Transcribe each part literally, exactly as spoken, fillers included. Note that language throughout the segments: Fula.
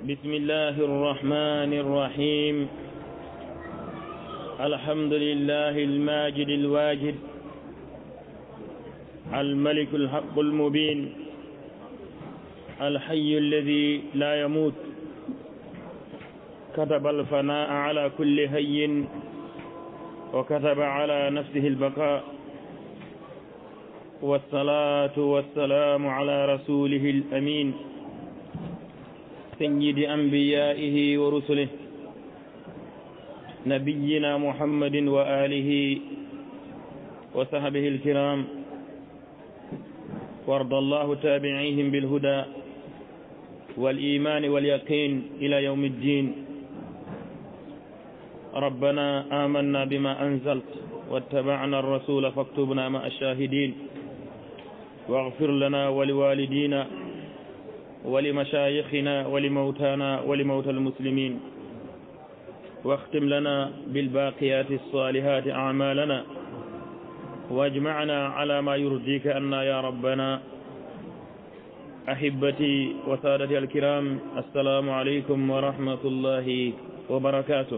بسم الله الرحمن الرحيم. الحمد لله الماجد الواجد الملك الحق المبين الحي الذي لا يموت كتب الفناء على كل حي وكتب على نفسه البقاء والصلاة والسلام على رسوله الأمين سيد أنبيائه ورسله نبينا محمد وآله وصحبه الكرام وارض الله تابعيهم بالهدى والإيمان واليقين إلى يوم الدين. ربنا آمنا بما أنزلت واتبعنا الرسول فاكتبنا مع الشاهدين واغفر لنا ولوالدينا ولمشايخنا ولموتانا ولموتى المسلمين واختم لنا بالباقيات الصالحات أعمالنا واجمعنا على ما يرضيك عنا يا ربنا. أحبتي وسادتي الكرام، السلام عليكم ورحمة الله وبركاته.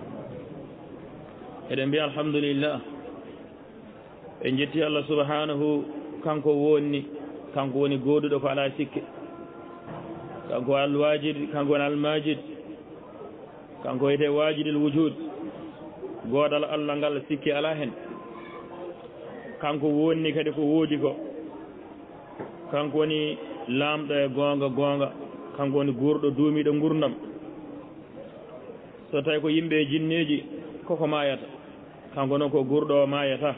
إذن بي الحمد لله إن جتي الله سبحانه كانكو ووني كانكو ووني قودو دفع على سكة كانكو الواجد كانكو الماجد كانكو يتي واجد الوجود قودل الله نغال سكة على هن كانكو ووني كدكو ووديكو كانكو وني lamɗo e goonga goonga kanko woni guurɗo duumiɗo gurdam. So tawi ko yimɓe e jinneji koko mayata, kanko noon ko guurɗo o mayata.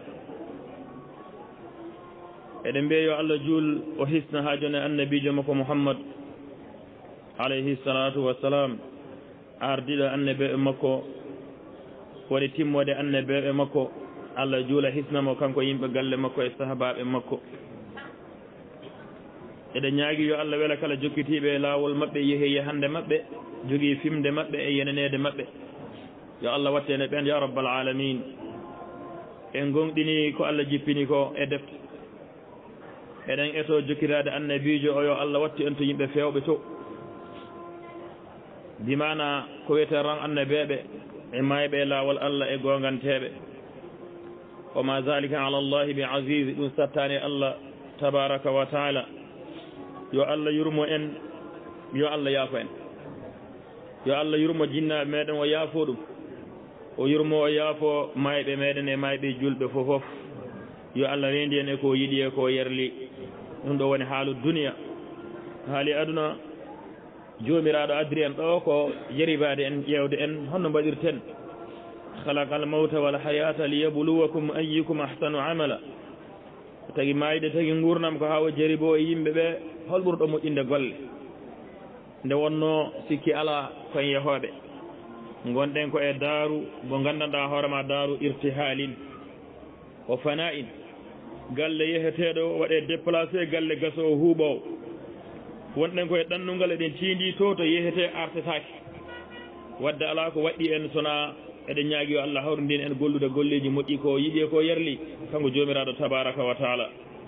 eɗen mbiya yo Allah juul o hisna ha joni annabijo makko Muhammad alayhi salatu wassalam, ardiɗo annabeɓe makko woni timmode annabeɓe makko. Allah juula hisnamo kanko yimɓe galle makko e sahabaɓe makko. eɗen ñaagui yo Allah wela kala jokkitiɓe laawol maɓɓe yeehe yahande maɓɓe jogui fimde maɓɓe e yenanede maɓɓe. yo Allah wattene ɓen ya rabbal alamin. en gonɗini ko Allah jippini ko e defte, eɗen eto jokkirade annabijo o yo Allah watti en to yimɓe fewɓe to, dimana ko wiyete ran annabeɓe e mayɓe laawol Allah e gonganteɓe. wa ma zalika ala allahi bi aziz, ɗum sattani Allah tabaraka wa taala. yo Allah yurmo en, yo Allah yaafo en, yo Allah yurmo jinnaɓe meɗen o yaafo ɗum, o yurmo o yaafo mayɓe meɗen e mayɓe julɓe fof fof. yo Allah rendi en e ko yiɗi e ko yerli. ɗum ɗo woni haalu duniya, haali aduna. jomiraɗo addiri en ɗo ko jaribade en ƴewde en honno mbaɗirten. halaqal mawta wal hayata liyabluwakum ayyukum ahsanu amala. tagi mayde tagi gurnam ko hawa jaribo e yimɓe ɓe hol ɓurɗo moƴƴinde golle. nde wonno sikki ala kon yehoɓe gonɗen ko e daaru mo gandanɗa hoorema daaru irtihalin o fana in. galle yeheteɗo waɗe déplacé galle gaso o huuɓowo. wonɗen koye ɗannungal eɗen tindi to to yehete artetake. wadde ala ko waɗɗi en sona eɗen ñaagui yo Allah hawrindin en gollude golleji moƴƴi ko yiɗi e ko yerli kanko jomiraɗo tabaraka wa taala.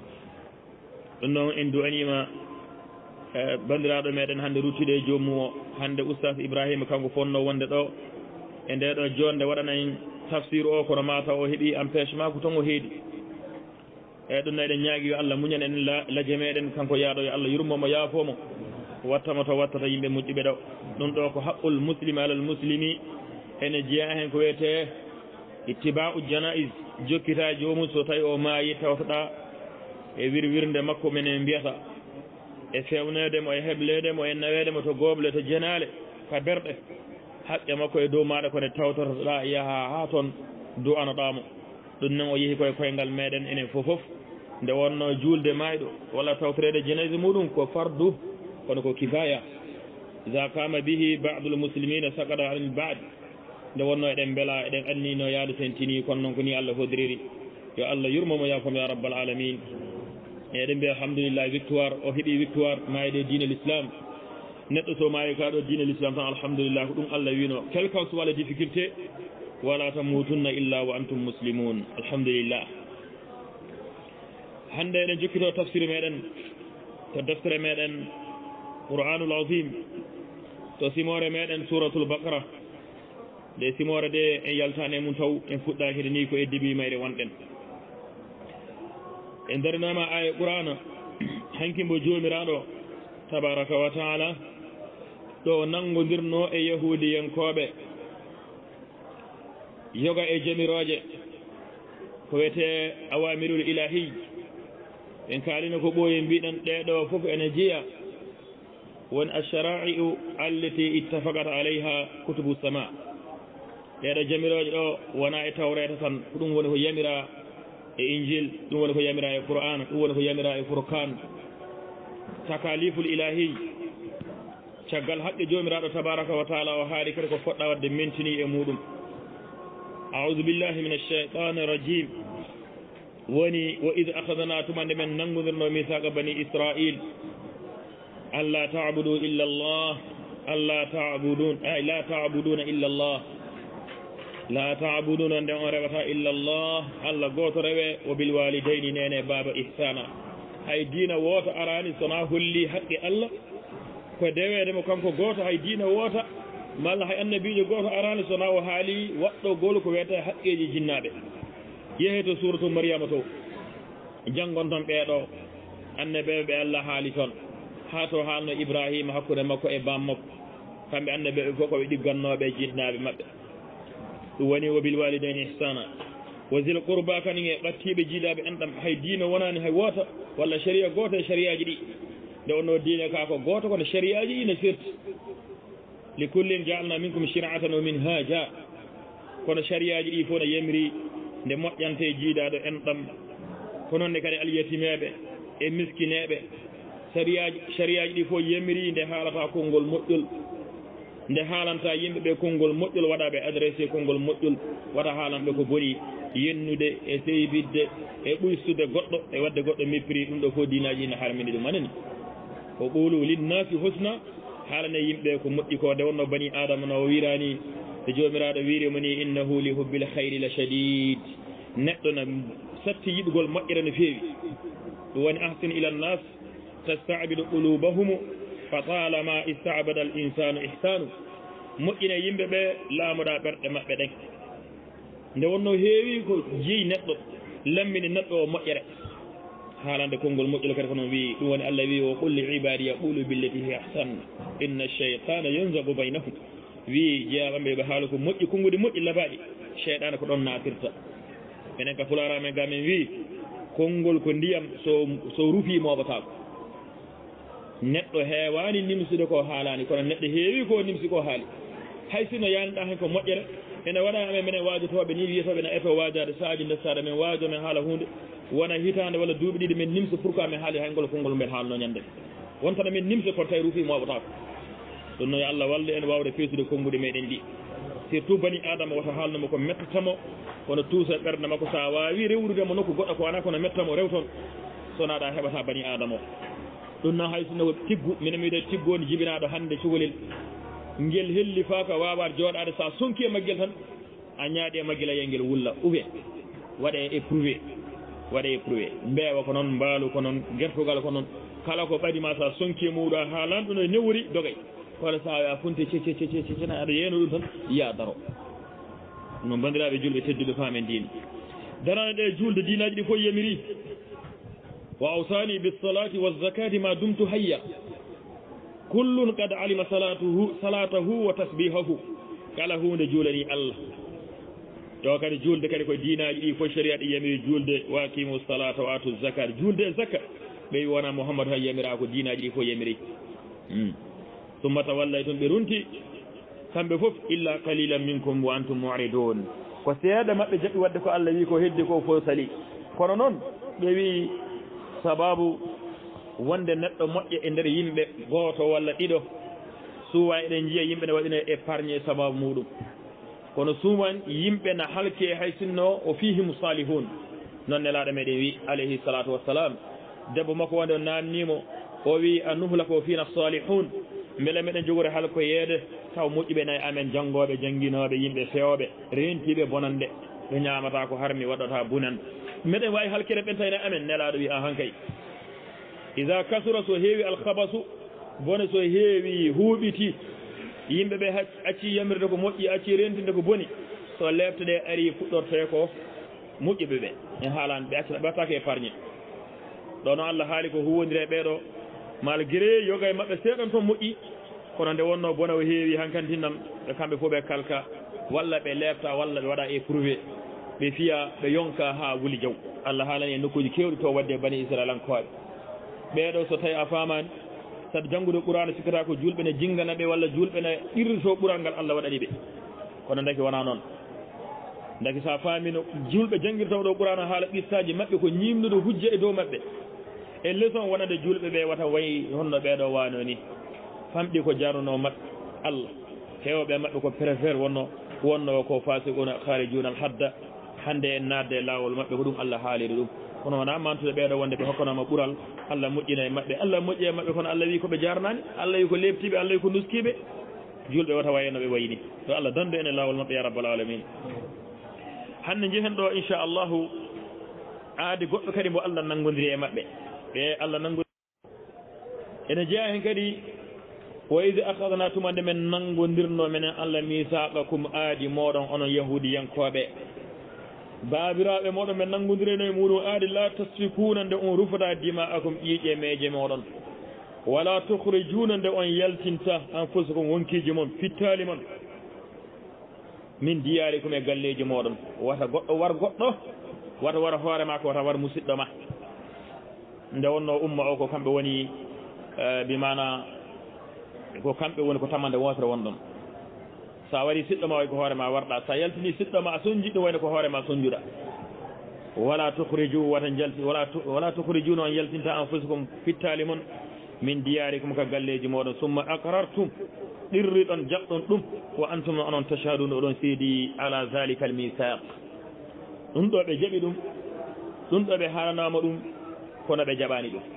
ɗum noon en duwanima e bandiraɗo meɗen hande ruttude e jomum o hande oustaz Ibrahima kanko fonno wonde ɗo e nde ɗo jonde waɗana en tafsir o kono mata o heeɓi empêchement ko ton o heedi. eyyi ɗum no eɗen ñaagui yo Allah muñan en laaje meɗen kanko yaaɗo yo Allah yurmomo yaafomo wattamo to wattata yimɓe moƴƴuɓe ɗo. ɗum ɗo ko haqqul muslimi alal muslimi. ene jeeya hen ko wiyete ittiba'u janaiz, jokkita jomum so tawi o maayi tawtoɗa e wirwirde makko menen mbiyata e fewnedemo e hebledemo e nawedemo to goble to jenale ka berɗe haqqe makko e dow maɗa kone tawtotoɗa yaaha ha toon du'anoɗamo. ɗum noon o yeehi koye koyngal meɗen enen fof fof. nde wonno julde mayɗo walla tawtorede janaize muɗum ko fardu kono ko kifaya. iza kama bihi ba'dul muslimina saqada anil ba'd. nde wonno eɗen beela eɗen anni no yaadu sen tini kono noon ko ni Allah hodiriri. yo Allah yurmomo yaafomo ya rabbal alamin. eɗen mbiya alhamdulillah victoire o heeɓi victoire mayde diine l'islam. neɗɗo so maayi kaɗo diine l'islam tan alhamdulillah ko ɗum Allah wino quel qu'en soit les difficultés wala tamutunna illa wa antum muslimun. alhamdulillah. hande eɗen jokkito tafsir meɗen to deftere meɗen qur'anul azim to simore meɗen suratul baqara nde simore de en yaltane mum taw en fuɗɗakide ni ko e dibi mayre wonɗen en darinama aya qur'ana hanki mbo jomiraɗo tabaraka wa taala ɗo nangodirno e yahudiyankoɓe yoga e jamiroje ko wiyete awamirul ilahi en kalino ko ɓooye mbiɗen ɗeɗo fof ene jeeya won alshara'iu allati ittafaqat alayha kutubu sama ɗeɗo jamiroje ɗo wona e tawreta tan ko ɗum woni ko yamira e injil ɗum woni ko yamira e qur'an ɗum woni ko yamira e furkan takaliful ilahi caggal haqqe jomiraɗo tabaraka wa taala o haali kadi ko poɗɗa wadde mentini e muɗum a'udhu billahi min alcheitan irrajim woni wa id akhadna tumande men nangodirno mithaqa bani israil alla ta'budu illa allah alla ta'budun ay la ta'buduna illa allah la ta'buduna nde on rewata illa allah allah goto rewe wa bil walidayni nene baba ihsana hay diina woto arani sona holli haqqe allah ko dewedemo kanko goto hay diina woota malla hay annabijo goto arani sona o haali waɗɗo gol ko wiyete haqqeji jinnaɓe yeehe to suratu mariama to jangon ton ɓeeɗo annabeɓe ɓe allah haali toon ha to haalno ibrahima hakkude makko e bam makko kamɓe annabeɓe fof koɓe ɗiggannoɓe jinnaɓe maɓɓe ɗum woni wo bil walidayni ihsana wa zil qurba kanin e ɓattiɓe jiilaɓe enɗam hay diina wonani hay woota walla sharia goto e shariaji ɗi nde onno diine ka ko goto kono shariaji ɗi ne firti li kullin jaalna minkum shir'atan wa minhaja kono shariaji ɗi fof ne yamiri nde moƴƴante jiidaɗo enɗam ko noon ne kadi alyatimeɓe e miskineɓe shariaji shariaji ɗi fof yamiri nde haalata konngol moƴƴol nde haalanta yimɓeɓe konngol moƴƴol waɗaɓe adressé konngol moƴƴol waɗa haalanɓe ko boni yennude e seybidde e ɓuystude goɗɗo e wadde goɗɗo mépris ɗum ɗo fof dinaji ne harmini ɗum anani ko ɓuulu linnasi husna haalane yimɓe ko moƴƴi ko nde wonno bani adama no wirani e jomiraɗo wiirimo ni innahu li hubbil hayri la shadid neɗɗo no satti yiɗugol moƴƴere no feewi ɗum woni ahsin ila nnas tastabidu qulubahum fa talama istabada al insanu ihsanu moƴƴine yimɓe ɓe laamoɗa ɓerɗe maɓɓe ɗen nde wonno heewi ko jeeyi neɗɗo lammini neɗɗo o moƴƴere haalande konngol moƴƴol kadi ko noon wi ɗum woni allah wi o qul li ibadi yaqulu billati hi ahsan inna cheytana yanzagu baynahum wi jeyaɓamɓe ɓe haala ko moƴƴi konngude moƴƴi labaɗi cheyɗana ko ɗon natirta enen ka fularame ga men wi konngol ko ndiyam so so rufi moɓatako neɗɗo heewani nimsude ko haalani kono neɗɗo heewi ko nimsi ko haali hay sino yanɗa hen ko moƴƴere ene waɗa amen minen wajotoɓe ni wiyetoɓe na eto wajade saaji ndessade men wajo men haala hunde wona hitande walla duuɓi ɗiɗi min nimsa pourquoi min haali hayngol konngol men haalno ñande wontana min nimsa kono tawi ruufi moɓatako ɗum noon allah walde en wawde feesude konngude meɗen ɗi surtout bani adama woto haalnoma ko mettatamo kono tuusa ɓerde makko sa wawi rewrudemo nokku goɗɗo ko wona kono mettamo rew toon sonaɗa heɓata bani adama o ɗum noon hay sinno tiggu minen mi wiide tiggu woni jibinaɗo hande cukalel ngel helli fa ko wawade jooɗade sa sonki e maggel tan a ñaaɗi e maggel a yiya ngel wulla ouve waɗe éprouvé waɗe éprouvé mbeewa ko noon mbaalu ko noon gertugal ko noon kala ko ɓadima sa sonki e muɗo a haalan ɗum no newori dogay kono sa a funti cececececena aɗa yeeno ɗum tan yiya daro no bandiraɓe julɓe tedduɓe faamen diine darane ɗe julde dinaji ɗi fof yamiri wa awsani bisalati wazakati ma dumtu hayya kullun qad alima salatuhu salatahu wa tasbihahu kala hunde juulani allah to kadi julde kadi ko dinaji ɗi fof sharia ɗi yamiri julde waqimu salata wa atu zakat julde e zakka ɓe wona mouhamadou hay yamira ko dinaji ɗi fof yamiri summa tawallaytum ɓe runti kamɓe fof illa qalilan minkum wa antum mu'ridun ko seeɗa maɓɓe jaɓi wadde ko allah wi ko heddi ko fof sali kono noon ɓe wi sababu wonde neɗɗo moƴƴe e nder yimɓe gooto walla ɗiɗo suwa eɗen jiiya yimɓe ne waɗino épargne sababu muɗum kono suman yimɓe na halke hay sinno o fihim salihun noon nelaɗo meɗen wi alayhi salatu wassalam debbo makko wonde o nannimo o wi a nuhlaka o fina salihun beele meɗen jogori halko yeede taw moƴƴuɓe nayi amen janggoɓe janguinoɓe yimɓe fewɓe rentiɓe bonande ɓe ñamata ko harmi waɗata bunan meɗen wawi halkede ɓen tawine amen nelaɗo wi ahan kay ida kasura so heewi alhabasu bone so heewi huuɓiti yimɓe ɓe acci yamirde ko moƴƴi acci rentinde ko boni so lebteɗe ari fuɗɗorte ko moƴƴuɓe ɓe en haalani ɓe accata ɓettake épargne ɗo noon Allah haali ko huwodiri ɓeɗo malgré yoga e mabɓe seeɗan toon moƴƴi kono nde wonno bona o heewi hankantinnam ɓe kamɓe fof ɓe kalka walla ɓe lebta walla ɓe waɗa éprouvé ɓe fiya ɓe yonka ha wuli jaw Allah haalani e nokkuji kewɗi to wadde bani israil ankoɓe ɓeɗo so tawi a famani sabu janngude qur'ana sikkata ko julɓe ne jingana ɓe walla julɓe ne irrito ɓural ngal Allah waɗani ɓe kono daki wona noon daki sa faamino julɓe janngirtaw ɗo qur'ana haala ɓittaji maɓɓe ko ñimnude hujja e dow maɓɓe e leçon wonande julɓe ɓe wata wayi honno ɓeɗo wano ni famɗi ko jarnuno maɓɓe Allah hewɓe maɓɓe ko préfére wonno wonno ko fasiquna kharijuna al hadda hande en nadde e lawol maɓɓe ko ɗum Allah haaliri ɗum kono wona mantude ɓeɗo wonde ɓe hokkanoma ɓural Allah moƴƴina e maɓɓe Allah moƴƴi e maɓɓe kono Allah wi koɓe jarnani Allah wi ko lebtiɓe Allah wi ko nuskiɓe julɓe wata wayno ɓe wayni to Allah dandu en e lawol maɓɓe ya rabbal alamin hande jehen ɗo inchallahu aadi goɗɗo kadi mo Allah nanggodiri e maɓɓe ɓe Allah nanggodiri ene jeeya hen kadi wa id akhadna tumande men nanggodirno menen Allah misaqakum aadi moɗon onon yahudiyankoɓe baabiraɓe moɗon men nanggodireno e muɗum aadi la tasfikuna nde on rufata dima'akum ƴiiƴe meeje moɗon wala tukhrijuna nde on yaltinta anfusakum wonkiji mon fittali mon min diyarikum e galleji moɗon wata goɗɗo war goɗɗo wata wara hoore ma ko wata war musidɗo ma nde wonno umma o ko kamɓe woni bimana ko kamɓe woni ko tamande wotere wonɗon sa wari siɗɗo ma way ko hoore ma warɗa sa yaltini siɗɗo ma a sonjiɗɗo wayno ko hoore ma sonjuɗa wala tukhriju wata jalti wala wala tukhrijuna on yaltinta anfusakum fittali mon min diyarikum ka galleji moɗon summa aqrartum ɗirriɗon jaɓɗon ɗum wa antum onon tashhaduna oɗon seedi ala zalika al misaq ɗum ɗo ɓe jaɓi ɗum ɗum ɗo ɓe haalanama ɗum kono ɓe jaɓani ɗum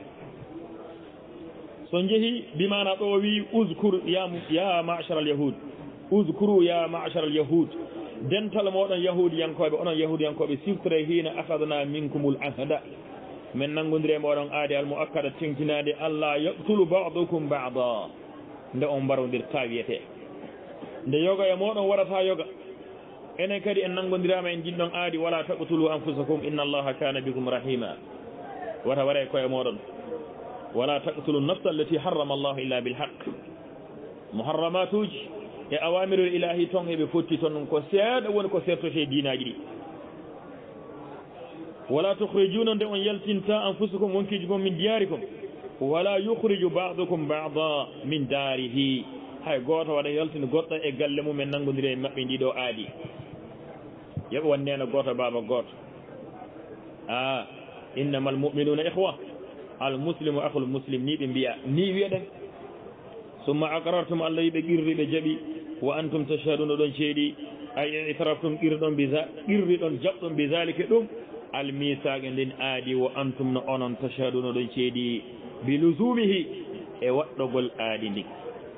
so jeehi bimana ɗo wi uskuru ya ya ma'shar al yahud uskuru ya ma'shar al yahud dental moɗon yahudiyankoɓe onon yahudiyankoɓe siftore hina akhadna minkumul ahda min nanggodiri moɗon aadi al muakkada tenkinade Allah yaqtulu ba'dukum ba'da nde on mbarodirta wiyete nde yoga e moɗon waɗata yoga enen kadi en nanggodirama en jinɗon aadi wala taqtulu anfusakum inna allaha kana bikum rahima wata wara e koye moɗon wala taqtulu nafsa allati harrama allahu illa bilhaq muharramatuji e awamirul ilahi ton eɓe fotti toon ko seeɗa woni ko sertote dinaji ɗi wala tukhrijuna nde on yaltinta anfusakum wonkiji mon min diyarikum wala yukhriju ba'dukum ba'da min darihi hay goto waɗa yaltina goɗɗo e galle mum en nanggodiri e maɓɓe ndiɗo aadi yoɓe wonneno goto baba goto a innama almu'minuna ihwa almuslimu akhul muslim ni ɓe mbiya ni wiyeɗen summa aqrartum Allah yiɓe qirri ɓe jaaɓi wa antum tashhaduna ɗon ceeɗi ay itaraftum qirɗon bisa qirriɗon jaɓɗon bi zalika ɗum almisaqe nden aadi wa antum no onon tashhaduna ɗon ceeɗi bi lusumihi e waɗɗogol aadi ndi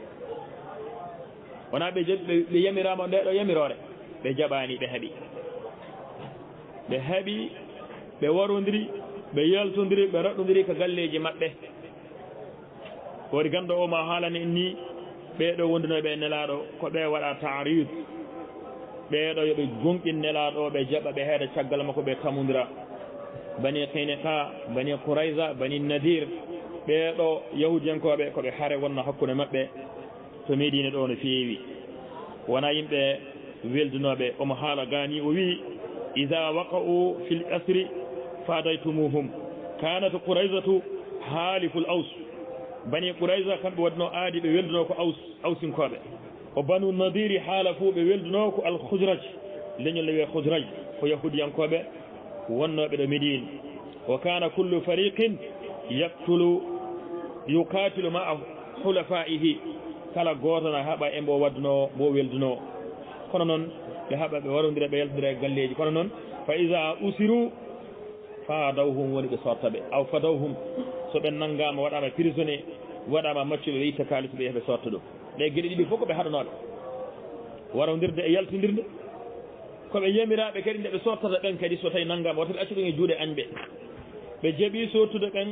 wona ɓe jaɓi ɓe yamirama nde ɗo yamirore ɓe jaɓani ɓe heeɓi ɓe heeɓi ɓe warodiri ɓe yaltodiri ɓe raɗɗodiri ko galleji maɓɓe wori ganndo o ma haalani en ni ɓeeɗo wondunoɓe e nelaɗo ko ɓe waɗa tarid ɓeeɗo yoɓe gonƙin nelaɗo ɓe jaɓa ɓe heeda caggal makko ɓe tamodira bani Qaynuqa bani Qurayza bani Nadir ɓeeɗo yahudiyankoɓe koɓe haare wonno hakkude maɓɓe to Medina ɗo no feewi wona yimɓe weldunoɓe omo haala gani o wi ida waqa'u fil asri fadaytumuhum kanat Qurayzatu haliful aws bani Qurayza kamɓe waɗno aadi ɓe welduno ko aws awsinkoɓe o banu Nadiri haala fuu ɓe welduno ko al khuzraj leñol le wiye khuzraj ko yahudiyankoɓe wonnoɓe ɗo Medine wa kana kullu fariqin yaktulu yuqatilu ma'a hulafaihi kala goto na haɓa e mbo wadduno mbo welduno kono noon ɓe haɓa ɓe warodira ɓe yaltodira e galleji kono noon fa iza usiru fadawhum woni ɓe sorta ɓe aw fadawhum so ɓe nanggama waɗama prisonnier waɗama maccuɓe ɓe itta kalis ɓe heɓe sorta ɗum ɗe gueɗe ɗiɗi fof koɓe haɗanoɓe warodirde e yaltodirde koɓe yamiraɓe kadi nde ɓe sortata ɓen kadi so tawi nanggama wataɓe accu ɗum e juuɗe añɓe ɓe jaaɓi sottude ɓen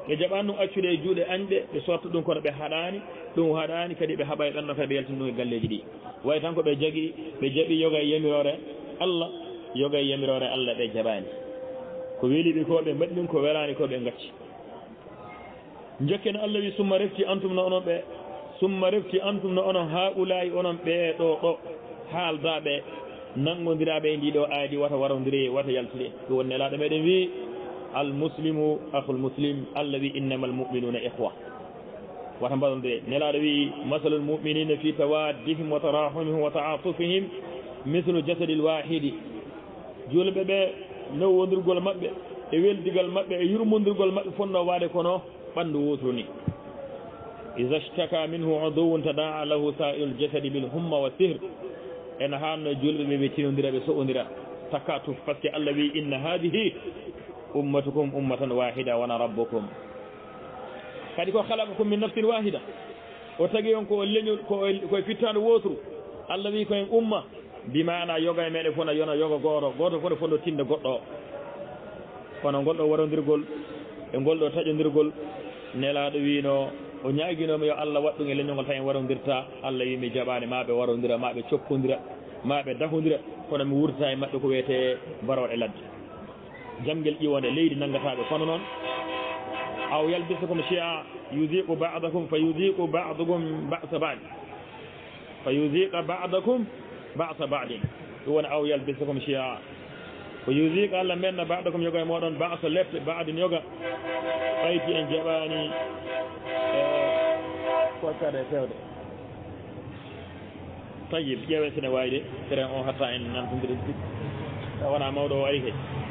ɓe jaɓani ɗum accude e juuɗe añɓe ɓe sotta ɗum kono ɓe haɗani ɗum haɗani kadi ɓe haɓa e ɓenno kadi ɓe yaltini ɗum e galleji ɗi way tan ko ɓe jagui ɓe jaaɓi yoga e yamirore Allah yoga e yamirore Allah ɓe jaɓani ko weeliɓe ko ɓe mbaɗi ɗum ko welani ko ɓe gacci jokken Allah wi summa refti antum no onon ɓe summa refti antum no onon ha ulayi onon ɓe ɗo ɗo haaldaɓe nangodiraɓe e ndiɗo aadi wata warodiri wata yaltude ɗum woni nelaɗo meɗen wi almuslimu akhul muslim Allah wi innama almuminuna ihwa wata mbaɗodire nelaɗo wi masalul muminina fi tawaddihim wa tarahumihim wa taatufihim mithlu jasadi lwahidi julɓe ɓe nowwodirgol maɓɓe e weldigal maɓɓe e yurmodirgol maɓɓe fonno waade kono ɓanndu wotru ni ida staka minhu uduwun tadaa lahu sa'iru ljasadi bil humma wa sihr ene hanno julɓe ɓe ɓe tinodira ɓe so'odira takka tuf par ce que Allah wi inna hadihi ummatukum ummatan wahida wana rabbukum kadi ko halaqakum min nafsin wahida o tagi on ko leñol koye fittande wotru Allah wi koyen umma bimana yoga e meɗe fona yona yoga goto goto fof ɗo fonno tinde goɗɗo o kono ngol ɗo warodirgol e ngol ɗo taƴodirgol nelaɗo wino o ñaguinoma yo Allah waɗɗum e leñolngol tan en warodirta Allah wi mi jaɓani maɓe warodira maɓe cokkodira maɓe dahodira kono mi wurta e maɓɓe ko wiyete baroɗe ladde jamguel ƴiwonde leydi nanggataɓe kono noon aw yalbisukum chia yudiqu ba'dakum fa yudiqu ba'dukum ba'sa ba'd fa yudiqa ba'dakum ba'sa ba'din ɗum woni aw yalbisukum chia ko yudiqa Allah menna ba'dakum yoga e moɗon ba'sa lefte ba'din yoga ɓayti en jaɓani kokkade fewde tayib ƴeewe sene wayde train o hatta en nantodiri taw wona mawɗo o ari kay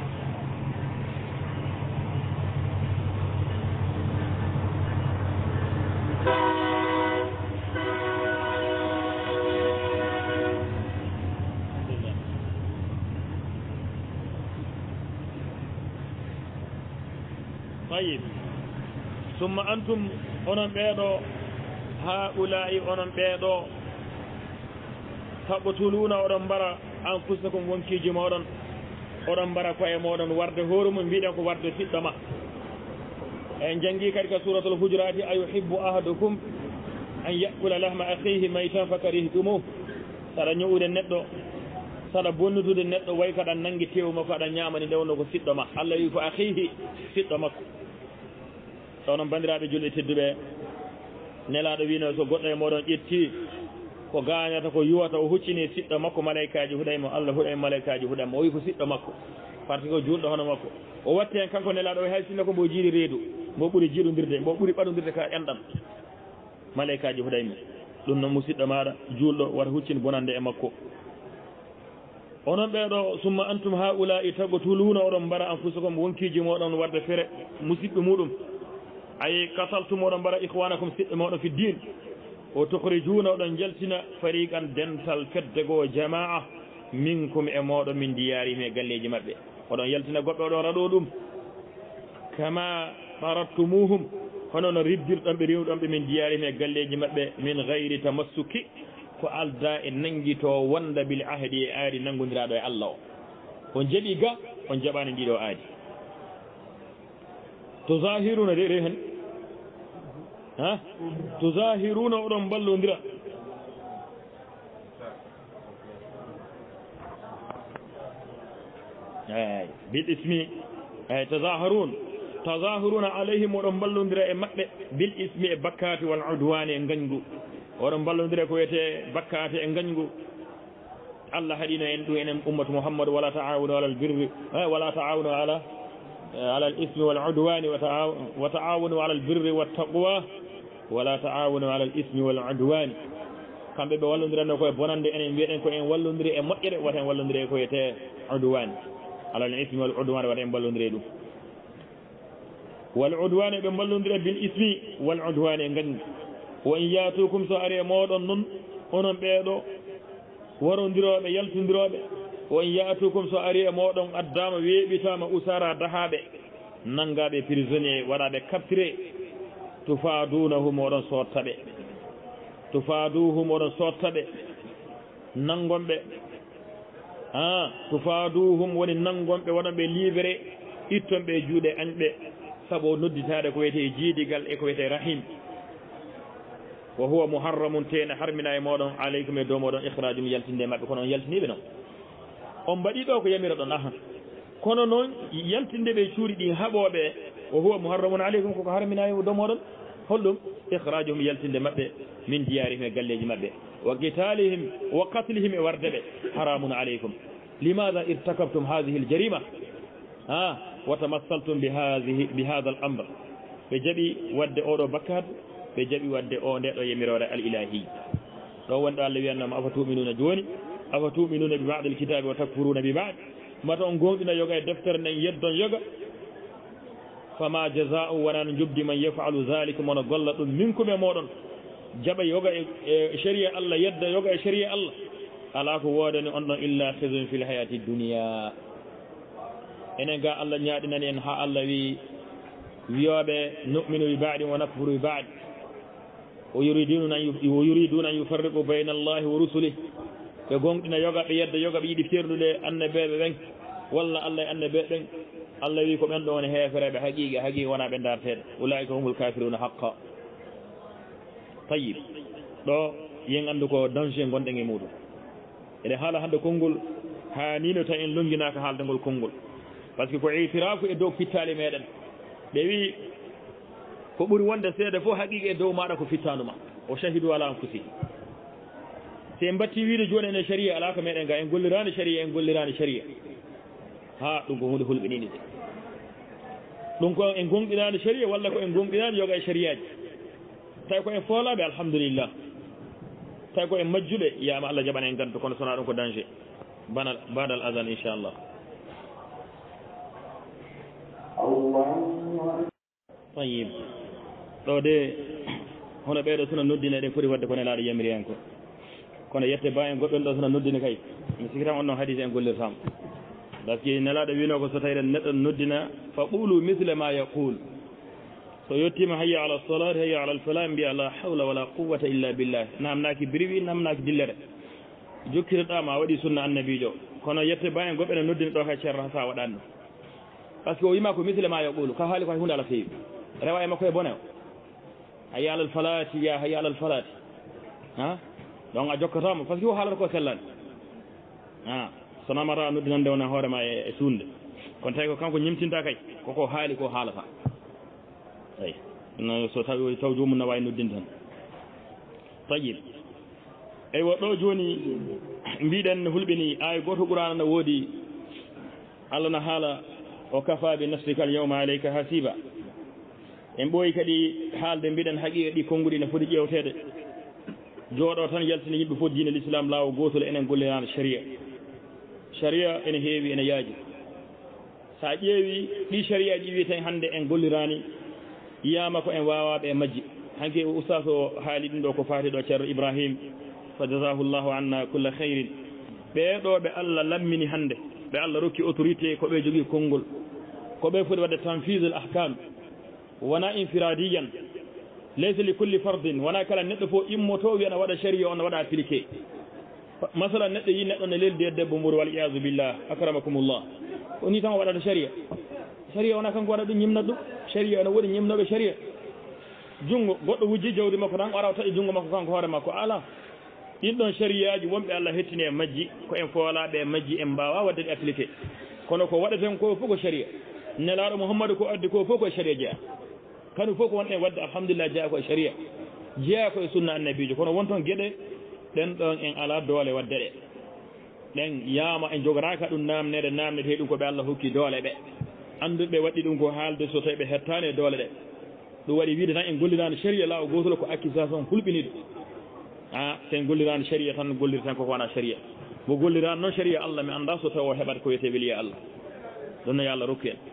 tayib summa antum onon ɓeeɗo haula'i onon ɓeeɗo taɓɓotuluna oɗon mbara anfusakum wonkiji moɗon oɗon mbara koye moɗon warde hoore mum mbiɗen ko warde fiɗɗo ma en jangi kadi ka suratul hujurati ayuhibbu ahadukum an yakula lahma akhihi maytan fakarihtumu saɗa ño'ude neɗɗo saɗa bonnutude neɗɗo way ko aɗa nangi tewu makko aɗa ñamani ndewno ko siɗɗo ma Allah wi ko akhihi siɗɗo makko ɗo noon bandiraɓe julɓe tedduɓe nelaɗo wino so goɗɗo e moɗon ƴetti ko gañata ko yuwata o huccini siɗɗo makko malaykaji huɗaymo Allah huɗay malaykaji huɗaymo o wi ko siɗɗo makko par ce que julɗo hono makko o watti hen kanko nelaɗo o hay sinno ko mbo jiiɗi reedu mbo ɓuuri jiiɗodirde mbo ɓuuri ɓaɗodirde ka ƴenɗam malaykaji huɗaymo ɗum noon musidɗo maɗa julɗo wata huccini bonande e makko onon ɓeeɗo summa antum haula'i tago tuluna oɗon mbara anfusakum wonkiji moɗon warde fere musidɓe muɗum ay kasaltum oɗon mbara ihwanakum siɗɓe moɗon fi din o tohrijuna oɗon jaltina fariqan dental fedde goo jamaa minkum e moɗon min diyarihim e galleji maɓɓe oɗon yaltina goɓɓe oɗon raɗo ɗum kama tarattumuhum hono no riddirɗon ɓe rewɗon ɓe min diyarihim e galleji maɓɓe min gayri tamassuki ko alda e nanguito wonda bil ahdi e aadi nangodiraɗo e Allah o on jaɓi ga on jaɓani ndiɗo aadi tuzahiruna de hen ha tuzahiruna oɗon ballodira eyi bil ismi eyi tazaharun tazahiruna alayhim oɗon ballodira e maɓɓe bil ismi e bakkati wal udwani e gañgu oɗon ballodira ko wiyete bakkate e gañgu Allah haɗino en ɗum enen ummatu Muhammad wala ta'awunu ala al birri wala ta'awunu ala ala al ismi wal udwani wa ta'awunu ala al birri wat taqwa wala ta'awunu ala al ismi wal udwani kamɓe ɓe wallodiranno koye bonande enen mbiyeɗen ko en wallodiri e moƴƴere wata en wallodiri ko wiyete udwani ala al ismi wal udwani wata en ballodiri ɗum wal udwani ɓe ballodira bil ismi wal udwani e gañgu wo in yatukum so ari e moɗon noon onon ɓeeɗo warodiroɓe yaltodiroɓe wo in yatukum so ari e moɗon addama weeɓitama usara dahaɓe nangaɓe prisonnier waɗaɓe capturé tufadunahum oɗon sottaɓe tufaduhum oɗon sottaɓe nangonɓe a tufaduhum woni nangonɓe waɗanɓe livré ittonɓe juuɗe añɓe sabo nodditade ko wiyete jiidigal e ko wiyete rahim wa huwa muharramun tene harmina e moɗon aleykum e dow moɗon ikhrajum yaltinde mabɓe kono on yaltiniɓe noon on mbaɗi ɗo ko yamira ɗon aha kono noon yaltinde ɓe cuuɗi ɗi haɓoɓe wa huwa muharramun aleykum koko harmina e dow moɗon holɗum ikhrajuhum yaltinde mabɓe min diyarihim e galleji mabɓe wa qitalihim wa qatlihim e warde ɓe haramun aleykum limada irtakabtum hadihi l jarima ha wa tamassaltum bi hadihi bi hada l amre ɓe jaɓi wadde oɗo bakkat ɓe jaɓi wadde o nde ɗo yamirore al ilahi ɗo wonɗo Allah wiyannama afa tuminuna joni afa tuminuna bi ba'd al kitabi wa takfuruna bi ba'd mata on gonɗina yoga e deftere nden yeddon yoga fama jaza'u wonan jubdi man yafalu zalika mono golla ɗum minkum e moɗon jaɓa yoga e sharia Allah yedda yoga e sharia Allah ala ko wodani on ɗon illa khizyun fil hayati dunya enen ga Allah ñaaɗinani en ha Allah wi wiyoɓe nu'minu bi ba'din wa nakfuru bi ba'd o yuriduna o yuriduna an yufarriqu bayna Allahi wa rusulihi ɓe gonɗina yoga ɓe yedda yoga ɓe yiɗi fernude annabeɓe ɓen walla Allah e annabeɓe ɓen Allah wi ko ɓen ɗo woni heefereɓe haqiqa haqiqa wona ɓe darteɗe ulaika humul kafiruna haqqa tayib ɗo yen andu ko danger gonɗen e muɗum eɗen haala hande konngol hanino tan en longinaka haalde ngol konngol par ce que ko itirafu e dow fittali meɗen ɓe wi ko ɓuri wonde seeɗa fof haqiqa e dow maɗa ko fittanuma o shahidu ala anfusihi si en batti wiide joni ene sharia ala ko meɗen ga en gollirani sharia en gollirani sharia ha ɗum ko hunde hulɓinini de ɗum ko en gonɗinani sharia walla ko en gonɗinani yoga e sharia ji tawi ko en foolaɓe alhamdulillah tawi ko en majjuɓe yiyama Allah jaɓana en gantu kono sona ɗum ko danger banal badal adan inchallah tayib ɗo de hono ɓeeɗo sona noddine ɗen foti wadde kone laaɗo yamiri en ko kono yette ba en goɗɗon ɗo sona noddine kay mi sikitam on ɗon hadise en gollirtama par ce que nelaɗo wino ko so tawi ɗen neɗɗo noddina fa qulu misle ma yaqul so yettima hayya ala salat hayya ala alfalah mbiya la hawla wala quwwata illa billah namnaki biriwi namnaki dillere jokkiriɗama waɗi sunna annabijo kono yette ba en goɓɓe ne noddini ɗo kay ceerno sa waɗani ɗum par ce que o wima ko misle ma yaqulu ka haali ko hay hunde ala feewi rewa e makko e bone o hayya ala alfalati ya hayya ala alfalati ha donc a jokkatama par ce que o haalata ko sellani a sonamata noddinande wona hoorema e suunde kono tawi ko kanko ñimtinta kay koko haali ko haalata eyi no so tawi taw jomum no wawi noddinde tan tayib eyi wo ɗo joni mbiɗen hulɓini ay goto qur'ana no woodi Allah no haala o kafa bi nafsika al yawma alayka hasiba en ɓooyi kadi haalde mbiɗen haqiqa ɗi konnguɗi no foti ƴewtede jooɗo tan yaltina yimɓe fof diine l'islam laawo gotol enen gollirano sharia sharia ene heewi ene yaaji sa ƴeewi ɗi sharia ji wiyeten hannde en gollirani yiyama ko en wawaɓe e majji hanke oustas o haali ɗum ɗo ko faati ɗo ceerno ibrahim fa jasahu llahu anna kulla hayrin ɓeeɗo ɓe Allah lammini hannde ɓe Allah rokki autorité ko ɓe jogui konngol ko ɓe foti wadde tanfise l ahkam wona infiradiyan laysa li kulli fardin wona kala neɗɗo fof immoto wi ana waɗa sharia on waɗa appliqué masalan neɗɗo yi neɗɗo ne leldi e debbo mboɗo wal iyasu billah akramakumullah o ni tan o waɗata sharia sharia wona kanko waɗa ɗum ñimnat ɗum sharia ene woɗi ñimnoɓe sharia junngo goɗɗo wujji jawdi makko tan o ara o taƴi junngo makko kanko hoore makko ala ɗin ɗon sharia ji wonɓe Allah hettini e majji ko en foolaɓe e majji en mbawa wadde ɗe appliqué kono ko waɗaten ko fof ko sharia nelaɗo Muhammadu ko addi ko fof koye sharia jeeya kanu fof ko wonɗen wadde alhamdulillah jeeya koye sharia jeeya koye sunna annabijo kono won toon gueɗe ɗen ɗon en ala doole wadde ɗe ɗen yaama en jogoraka ɗum namnede namnede he ɗum ko ɓe Allah hokki doole ɓe anduɓe waɗɗi ɗum ko haalde so tawi ɓe hettani e doole ɗe ɗum waɗi wiide tan en gollirani sharia law gotol ko accusation hulɓiniɗo a sen gollirani sharia tan gollirten koko wona sharia mo gollirani noon sharia Allah mi anda so tawi o heɓat ko wiyete weliya Allah ɗon no yo Allah rokku en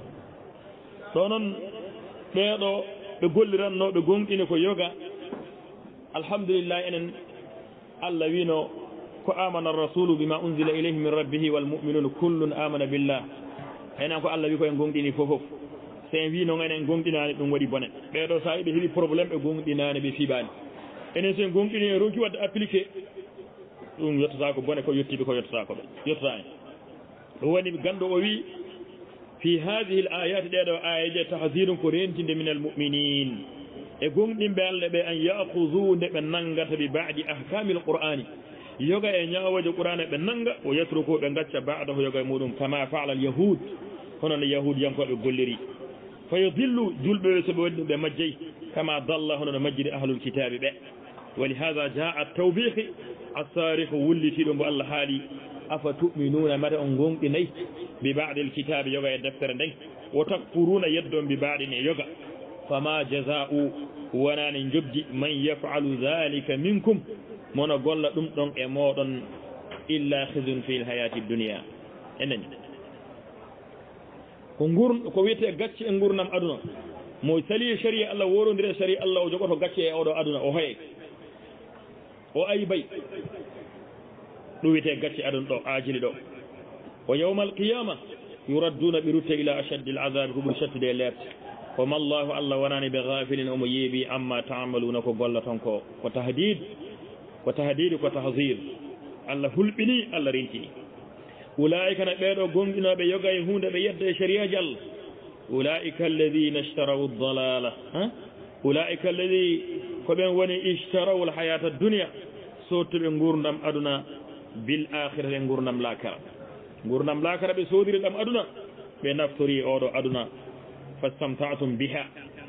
ɗo noon ɓeeɗo ɓe golliranno ɓe gonɗini ko yoga alhamdulillah enen Allah wino ko amana rasulu bima unzila ilayhi min rabbihi wal mu'minuna kullun amana billah enen ko Allah wi ko en gonɗini fof fof so en wi noon enen gonɗinani ɗum waɗi bone ɓeeɗo sa yiɓe heeɓi probléme ɓe gonɗinani ɓe fiɓani enen sen gonɗini e ronki wadde appliqué ɗum yettata ko bone ko yettiɓe ko yettata ko ɓe yettata en ɗum waɗi ganndo o wi fi hadihi l ayati ɗeɗo ayaje tahdirun ko rentinde min almuminin e gomɗimɓe allah ɓe an yahudu nde ɓe nangata bi badi ahkami l qur'ani yoga e ñawoje qur'ana ɓe nanga o yatruku ɓe gacca badahu yoga e muɗum kama faala al yahud hono no yahud yankoɓe golliri fa yudillu julɓe ɓe soɓe waɗi ɗum ɓe majjeyi kama dalla hono no majjiri ahlul kitabe ɓe wa lihada jaa tawbihi assarihu wullitiɗo mbo allah haali afa tuminuna mata on gonɗinayi bi badi l kitabe yoga e deftere nden wo takfuruna yeddon bi baɗin e yoga fama jaza'u wonani jobdi man yafalu dhalika minkum mono golla ɗum ɗon e moɗon illa khizyun fi l hayati dunia enani ko gur ko wiyete gacce e gurnam aduna mo sali sharia allah worodire sharia allah o jogoto gacce e oɗo aduna o hoye o aybay ɗum wiyete gacce aduna ɗo ajili ɗo wa yawma alqiyama yuradduna ɓe rutte ila ashaddi l azabi ko ɓuri sattude e lerde wama llahu allah wonani ɓe gafilin omo yeeɓi amma tamaluna ko golla ton ko ko tahdid ko tahdid ko tahzir allah hulɓini allah rentini ulaika na ɓeeɗo gonɗinoɓe yoga e hunde ɓe yedda e shariaji allah ulaika alladina ishtaraw dalala ulaika alladi ko ɓen woni ishtaraw l hayata dunia sottuɓe gurdam aduna bil akhira e gurdam lakara gurdam lakara ɓe sodiri ɗam aduna ɓe naftori oɗo aduna fastamtatum biha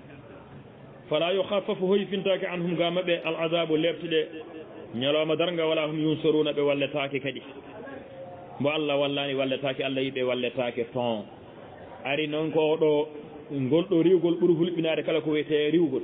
fala yukhaffafu hoyfintake anhum ga maɓe al azabu lebtiɗe ñalawma darga wala hum yunsoruna ɓe walletake kadi mbo allah wallani walletake allah yiɓe walletake ton ari noon ko oɗo ngolɗo riwgol ɓuuri hulɓinade kala ko wiyete riwgol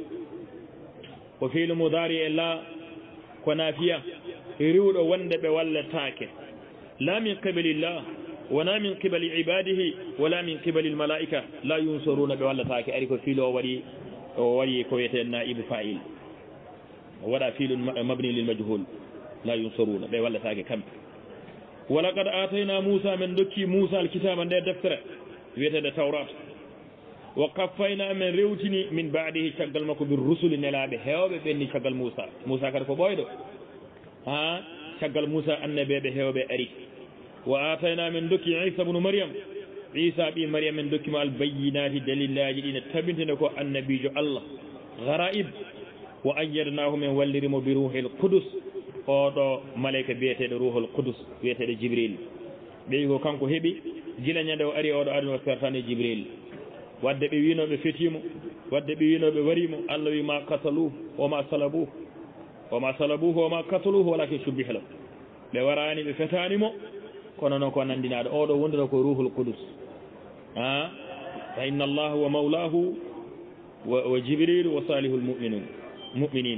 ko fiilu mudari e la ko nafiya riwɗo wonde ɓe walletake la min qibalillah wona min qibali ibadihi wala min qibali l malaika la yunsoruna ɓe walletake ari ko fiilu o waɗi o waɗi ko wiyete naibu fa'il o waɗa fiilu mabni lil majhul la yunsoruna ɓe walletake kamɓe walaqad atayna moussa men dokki moussa alkitaba nde deftere wiyetede tawrat wa kaffayna men rewtini min badihi caggal makko bir rusuli nelaɓe hewɓe ɓenni caggal moussa moussa kadi ko ɓoyɗo ha caggal moussa annabeɓe hewɓe ari wa atayna men dokki isa bnu mariam isa ɓi mariam men dokkimo albayinati dalillaji ɗine tabintinde ko annabijo allah garaib wa ayyadnahu men wallirimo bi ruhil qudus oɗo malayika biyeteɗo ruhul qudus wiyeteɗo jibril ɓeyi ko kanko heeɓi gila ñande o ari oɗo aduna o sertani jibril wadde ɓe winoɓe fetimo wadde ɓe winoɓe warimo allah wi ma kataluhu woma salabuhu woma salabuhu woma kataluhu walakin subbiha lahu ɓe warani ɓe fetanimo kono noon ko nandinaɗo oɗo wondata ko ruhul qudus a fa inna allaha wa mawlahu wa jibril wa salihul muminun muminin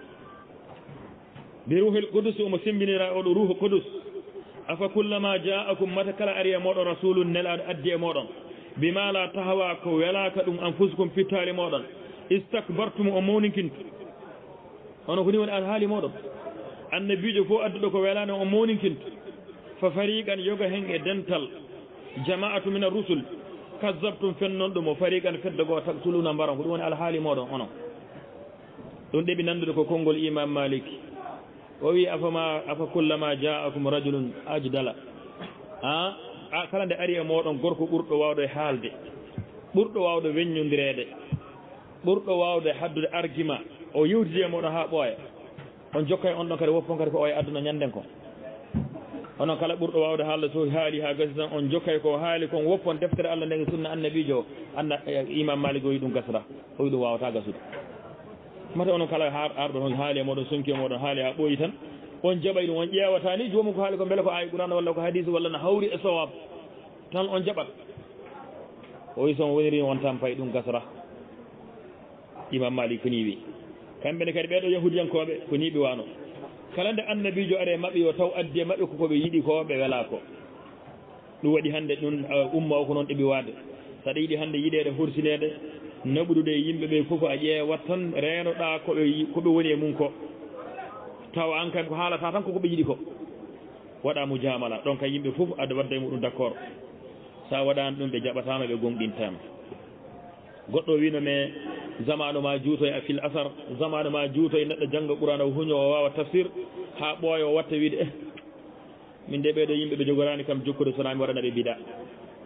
bi ruhil qudus omo simbinira oɗo ruhu qudus afa kullama ja'akum mata kala ari e moɗon rasulun nelaɗo addi e moɗon bima la tahawa ko welaka ɗum anfusukum fittali moɗon istakbartum o mawninkintu hono ko ni woni alhaali moɗon annabijo fof adduɗo ko welano o mawninkintu fa fariqan yoga hen e dental jama'atu min ar-rusul kazzabtum fennon ɗum o fariqan fedde goo taktuluna mbaron ko ɗum woni alhaali moɗon onon ɗum ɗeɓi nandude ko konngol imam malik o wi afama afa kullama ja'akum rajulun ajdala ha a kala nde ari e moɗon gorko ɓurɗo wawde haalde ɓurɗo wawde weññodirede ɓurɗo wawde haddude argument o yewtidi e moɗon ha ɓooya on jokkay on ɗon kadi woppon kadi ko o e adduna ñanden kon onon kala ɓurɗo wawde haalde so haali ha gasi tan on jokkay ko haali kon woppon deftere allah nden sunna annabijo o anna imam malik o wi ɗum gasata o wi ɗum wawata gasude mata onon kala arɗo toon haali e moɗon sonki e moɗon haali ha ɓooyi tan on jaɓay ɗum on ƴeewata ni jomum ko haali ko beele ko ayi qur'an walla ko hadise walla no hawri e sowab tan on jaɓat o wi son woniri on tampay ɗum gasata imam malik ko ni wi kamɓene kadi ɓeɗo yahudiyankoɓe ko ni ɓe wano kala nde annabijo are maɓɓe yo taw addi e maɓɓe kokoɓe yiiɗi ko ɓe wela ko ɗum waɗi hannde ɗum umma o ko noon ɗeɓi wade saɗa yiiɗi hannde yiɗede horsinede naɓudude yimɓe ɓe fof a ƴeewat tan reenoɗa koɓe koɓe woni e mum ko taw an kadi ko haalata tan kokoɓe yiɗi ko waɗa mo jamala donc yimɓe fof ada wadda e muɗum d' accord sa waɗani ɗum ɓe jaɓatama ɓe gonɗintama goɗɗo wino me zamanu ma juutoye a fil asar zamanu ma juutoye neɗɗo jangga qur'ana o huño o wawa tafsir ha ɓooya o watta wiide eh min de ɓeɗo yimɓe ɓe jogorani kam jokkude sona mi waɗana ɓe bida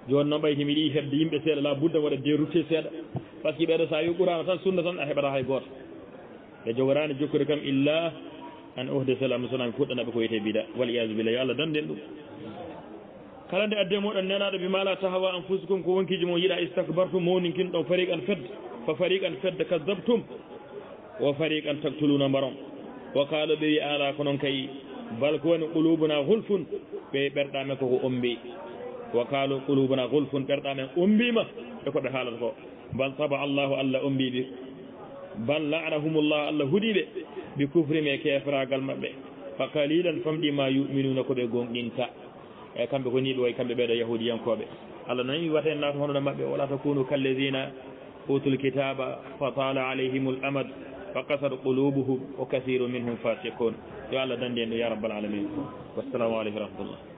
joni noon ɓayti miɗi hebde yimɓe seeɗa la budda waɗa dérouté seeɗa par ce que ɓeɗo sa yuɓɓurama tan sunna tan a heɓata hay goto ɓe jogorani jokkude kam illa an ohde salam sonami fuɗɗanaɓe ko wiyete bida wal iyasu billah yo Allah danden ɗum kala nde adde moɗon nelaɗo bima la tahawa anfusukum ko wonkiji mo yiiɗa istakbartum mawninkin ɗon fariqan fedde fa fariqan fedde kadabtum wa fariqan taktuluna mbaron wa qalo ɓe wi ala ko noon kay bal ko woni qulubuna hulfun ɓe ɓerɗamen koko ombi wa qalo qulubuna hulfun ɓerɗamen ombima e koɓe haalata ko bal taba allahu allah ombiɓe bal la'anahumullah allah huuɗiɓe bi kufrime e kefragal maɓɓe fa qalilan famɗi ma yuminuna koɓe gonɗinta e kamɓe ko niɗo way kamɓe ɓeeɗo yahudiyankoɓe allah nani wata en naata honono maɓɓe wala takunu kalladina utul kitaba fa tala alayhim l amad fa kasat qulubuhum wa kathiru minhum fasiqun yo allah dandi en ɗo ya rabbal alamin wassalamu aleykum wa rahmatullah